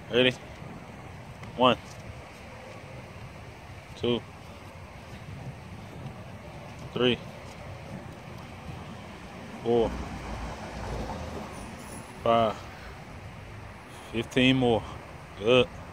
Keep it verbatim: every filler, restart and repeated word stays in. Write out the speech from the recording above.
Ready? One, two, three, four, five, fifteen more. Good.